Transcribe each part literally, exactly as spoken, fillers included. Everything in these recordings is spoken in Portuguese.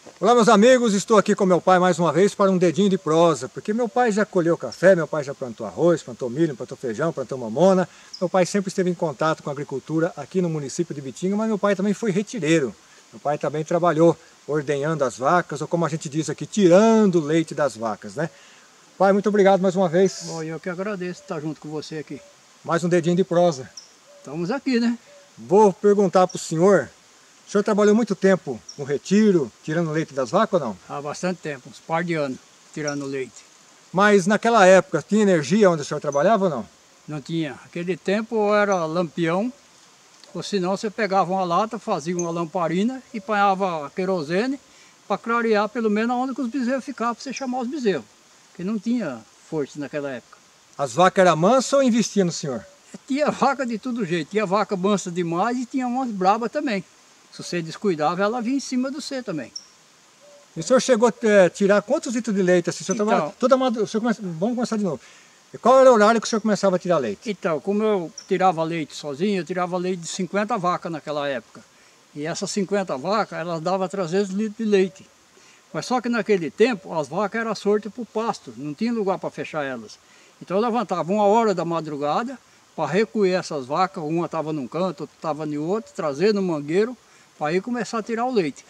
Olá meus amigos, estou aqui com meu pai mais uma vez para um dedinho de prosa, porque meu pai já colheu café, meu pai já plantou arroz, plantou milho, plantou feijão, plantou mamona. Meu pai sempre esteve em contato com a agricultura aqui no município de Bitinga, mas meu pai também foi retireiro. Meu pai também trabalhou ordenhando as vacas, ou como a gente diz aqui, tirando o leite das vacas, né? Pai, muito obrigado mais uma vez. Bom, eu que agradeço estar junto com você aqui. Mais um dedinho de prosa. Estamos aqui, né? Vou perguntar para o senhor, o senhor trabalhou muito tempo no retiro, tirando leite das vacas ou não? Há bastante tempo, uns par de anos, tirando leite. Mas naquela época, tinha energia onde o senhor trabalhava ou não? Não tinha. Aquele tempo era lampião, ou senão você pegava uma lata, fazia uma lamparina e apanhava querosene para clarear pelo menos onde que os bezerros ficavam, para você chamar os bezerros. Porque não tinha força naquela época. As vacas eram mansas ou investiam no senhor? Tinha vaca de todo jeito, tinha vaca mansa demais e tinha umas brabas também. Se você descuidava, ela vinha em cima do você também. E o senhor chegou a é, tirar quantos litros de leite? Assim, o senhor Então, tomava, toda madrugada, o senhor come... Vamos começar de novo. E qual era o horário que o senhor começava a tirar leite? Então, como eu tirava leite sozinho, eu tirava leite de cinquenta vacas naquela época. E essas cinquenta vacas, elas davam trezentos litros de leite. Mas só que naquele tempo, as vacas eram sortas para o pasto, não tinha lugar para fechar elas. Então eu levantava uma hora da madrugada para recolher essas vacas, uma estava num canto, outra estava em outro, trazer no mangueiro, para aí começar a tirar o leite.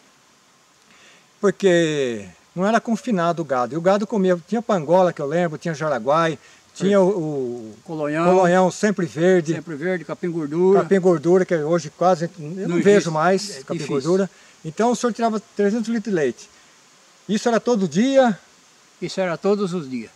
Porque não era confinado o gado, e o gado comia, tinha pangola que eu lembro, tinha jaraguai, tinha o, o colonhão, colonhão sempre verde, sempre verde, capim gordura. Capim gordura, que hoje quase, eu não, não vejo mais é capim difícil. Gordura. Então o senhor tirava trezentos litros de leite. Isso era todo dia? Isso era todos os dias.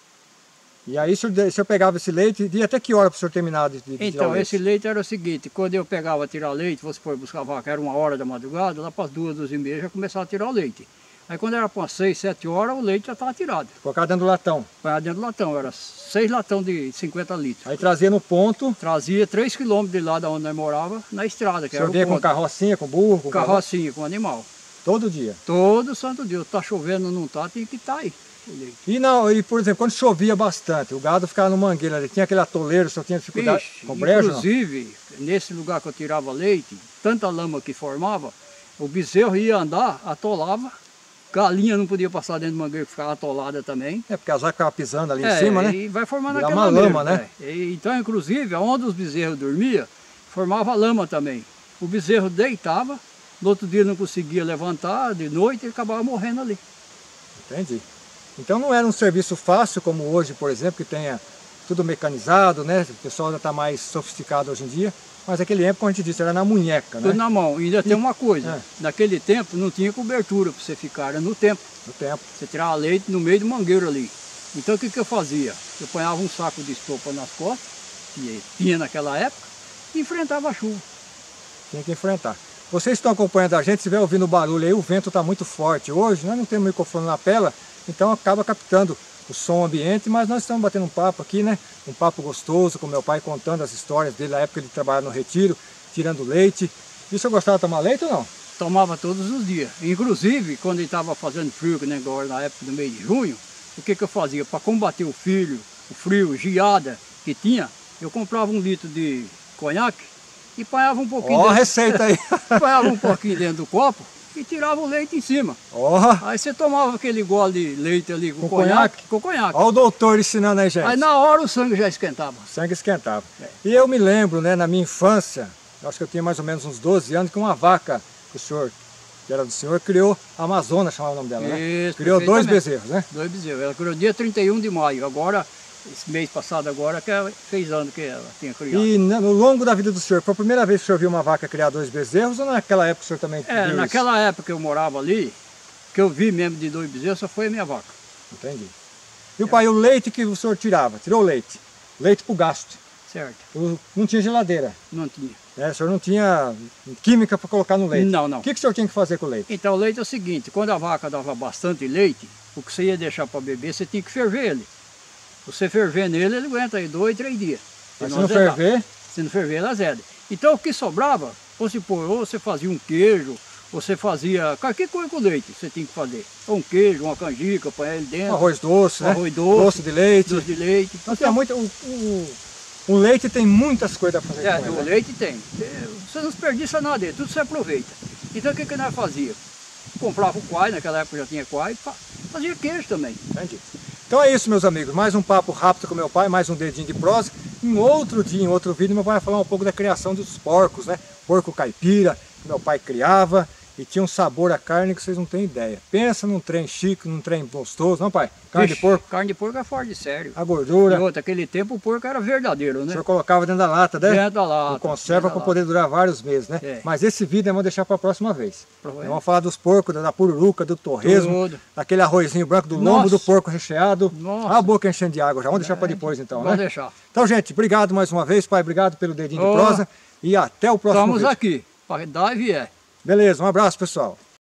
E aí o senhor, o senhor pegava esse leite, e até que hora para o senhor terminar de, de então, tirar o leite? Esse leite era o seguinte, quando eu pegava tirar leite, você for buscar a vaca, era uma hora da madrugada, lá para as duas, duas e meia já começava a tirar o leite. Aí quando era para umas seis, sete horas, o leite já estava tirado. Colocava dentro do latão? Colocava dentro do latão, era seis latão de cinquenta litros. Aí trazia no ponto? Trazia três quilômetros de lá de onde nós morava, na estrada, que era o ponto. O senhor vinha com carrocinha, com burro? Com carrocinha, com animal. Todo dia? Todo santo dia. Tá chovendo, não tá, tem que estar tá aí. E, não, e, por exemplo, quando chovia bastante, o gado ficava no mangueiro ali, tinha aquele atoleiro, o senhor tinha dificuldade Ixi, com brejo? Inclusive, não? Nesse lugar que eu tirava leite, tanta lama que formava, o bezerro ia andar, atolava, galinha não podia passar dentro do mangueiro, que ficava atolada também. É, porque as vacas ficavam pisando ali é, em cima, né? E vai formando Virar aquela uma lama, mesmo, né? É. E, então, inclusive, onde os bezerros dormiam, formava lama também. O bezerro deitava, no outro dia não conseguia levantar, de noite ele acabava morrendo ali. Entendi. Então não era um serviço fácil como hoje, por exemplo, que tenha tudo mecanizado, né? O pessoal já está mais sofisticado hoje em dia, mas naquele tempo, como a gente disse, era na munheca, né? Tudo na mão. E ainda e... tem uma coisa, é. Naquele tempo não tinha cobertura para você ficar, era no tempo. No tempo. Você tirava leite no meio do mangueiro ali. Então o que, que eu fazia? Eu ponhava um saco de estopa nas costas, que tinha naquela época, e enfrentava a chuva. Tinha que enfrentar. Vocês estão acompanhando a gente, se estiver ouvindo o barulho aí, o vento está muito forte hoje, nós não temos microfone na pela, então acaba captando o som ambiente, mas nós estamos batendo um papo aqui, né? Um papo gostoso, com meu pai contando as histórias dele, na época ele trabalhava no retiro, tirando leite. E o senhor gostava de tomar leite ou não? Tomava todos os dias. Inclusive, quando ele estava fazendo frio, que nem agora na época do mês de junho, o que, que eu fazia? Para combater o frio, o frio, geada que tinha, eu comprava um litro de conhaque, e apanhava um pouquinho. Ó, dentro... a receita aí. Apanhava um pouquinho dentro do copo e tirava o leite em cima. Ó. Aí você tomava aquele gole de leite ali com, com conhaque, conhaque. Com conhaque. Ó o doutor ensinando aí, gente. Aí na hora o sangue já esquentava. O sangue esquentava. É. E eu me lembro, né, na minha infância, acho que eu tinha mais ou menos uns doze anos, que uma vaca que o senhor, que era do senhor, criou a Amazônia, chamava o nome dela, né? Isso, criou dois bezerros, né? Dois bezerros. Ela criou dia trinta e um de maio. Agora, esse mês passado agora, que fez ano que ela tinha criado. E no longo da vida do senhor, foi a primeira vez que o senhor viu uma vaca criar dois bezerros ou naquela época o senhor também é, viu naquela isso? época que eu morava ali, que eu vi mesmo de dois bezerros, só foi a minha vaca. Entendi. E o pai, o leite que o senhor tirava, tirou o leite, leite para o gasto. Certo. O, não tinha geladeira. Não tinha. É, o senhor não tinha química para colocar no leite. Não, não. O que, que o senhor tinha que fazer com o leite? Então o leite é o seguinte, quando a vaca dava bastante leite, o que você ia deixar para beber, você tinha que ferver ele. Você ferver nele, ele aguenta aí dois, três dias. Mas se não ferver? Se não ferver, ele azeda. Então o que sobrava, ou, se pôr, ou você fazia um queijo, ou você fazia qualquer coisa com leite, você tinha que fazer. Ou um queijo, uma canjica, põe ele dentro. Um arroz doce, um né? Arroz doce. Doce de leite. Doce de leite. Então, tem muito, o, o, o leite tem muitas coisas para fazer É, com ele, o né? leite tem. Você não desperdiça nada dele, tudo você aproveita. Então o que, que nós fazíamos? comprava o coalho, naquela época já tinha coalho, fazia queijo também. Entendi. Então é isso, meus amigos, mais um papo rápido com meu pai, mais um dedinho de prosa. Em outro dia, em outro vídeo, meu pai vai falar um pouco da criação dos porcos, né? Porco caipira, que meu pai criava. E tinha um sabor a carne que vocês não têm ideia. Pensa num trem chique, num trem gostoso, não pai? Carne Ixi, de porco. Carne de porco é fora de sério. A gordura. E outra, aquele tempo o porco era verdadeiro, né? O senhor colocava dentro da lata, né? Dentro da lata. Com conserva para poder durar vários meses, né? É. Mas esse vídeo nós vamos deixar para a próxima vez. Pra- Nós vamos falar dos porcos, da pururuca, do torresmo, Tudo. daquele arrozinho branco, do Nossa. lombo do porco recheado. Nossa. Olha a boca enchendo de água já. Vamos deixar para depois então, Vamos né? deixar. Então, gente, obrigado mais uma vez, pai. Obrigado pelo dedinho Oh. de prosa. E até o próximo Estamos vídeo. aqui, para dar e vier. Beleza, um abraço, pessoal.